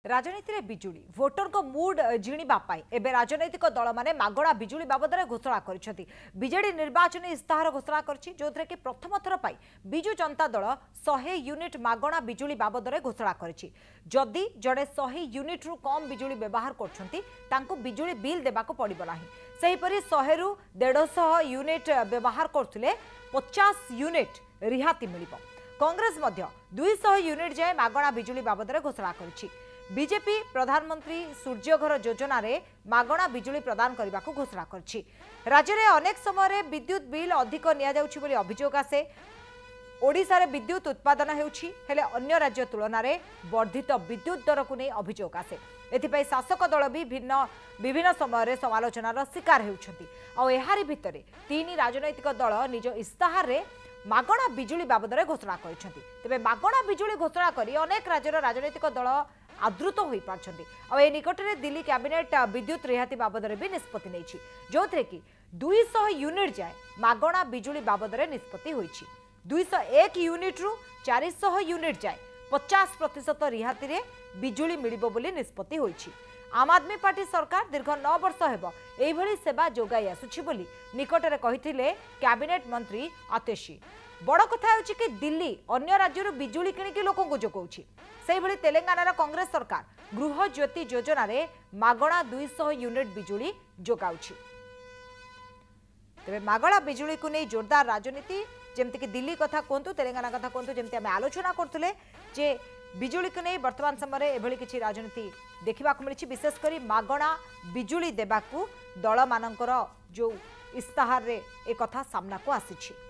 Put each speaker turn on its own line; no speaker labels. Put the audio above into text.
राजनीति रे बिजुली भोटर को मूड जिणीबा पाई एबे राजनैतिक दल माने मागणा बिजुली बाबद घोषणा करिसेंती। बीजेडी निर्वाचन इस्ताहार घोषणा करछि जोथरे कि प्रथम थर पाई बिजु जनता दल 100 यूनिट मागणा बिजुली बाबद घोषणा करिछि। जदि जड़े 100 यूनिट रु कम बिजुली व्यवहार करछंती तांको बिजुली बिल देबाको पड़िबो नाही। सेहिपरि 100 रु 150 यूनिट व्यवहार करथुले 50 यूनिट रिहाती मिलिबो। कांग्रेस मध्य 200 यूनिट जाए मागणा बिजुली बाबद घोषणा करिछि। बीजेपी प्रधानमंत्री सूर्यघर योजना रे मागणा बिजुली प्रदान करने को घोषणा करछि। राज्य में अनेक समय विद्युत बिल अधिक निया जाउछि बोली अभियोग आसे। ओडिशा रे विद्युत उत्पादन हेउछि हेले अन्य राज्य तुलना रे वर्धित विद्युत दर को नहीं अभियोग आसे। एथिपई शासक दल भी विभिन्न समय समालोचनार शिकार हेउछंती। आ एहारी भितरे तीन राजनैतिक दल निज इस्ताहार रे मागणा बिजुली बाबद घोषणा करिसेंती। तेबे मागणा बिजुली घोषणा करी अनेक राज्यर राजनैतिक दल आदृत हो पारछंती। आ ए निकट रे दिल्ली कैबिनेट विद्युत रिहाती बाबद भी निष्पत्ति नेछि जोथरे कि 200 यूनिट जाए मागणा बिजुली बाबद निष्पत्ति होइछि। 201 यूनिट रु 400 यूनिट जाए 50% रिहाती रे बिजुली मिलिबो बोली निष्पत्ति होइछि। आम आदमी पार्टी सरकार दीर्घ 9 वर्ष हेबो एभली सेवा जोगाई आसुछि बोली निकटरे कहिथिले कैबिनेट मंत्री आतिशी। बड़ कथा होछि कि दिल्ली अन्य राज्यरु बिजुली किणिकी लोक को जोगाउछि। सेहि भली तेलंगानार कांग्रेस सरकार गृह ज्योति योजना रे मागणा 200 यूनिट बिजुली जोगाउछि। तेबे मागणा बिजुली को नहीं जोरदार राजनीति जेमति कि दिल्ली कथा कहतु तेलंगाना कथा कहतु जेमति आमे आलोचना करथुले जे बिजुली को नहीं वर्तमान समय एभली किछि राजनीति देखा मिली। विशेषकर मागणा बिजुली देबाकू दल मानकर जो इस्ताहार रे एक कथा सामना को आसी।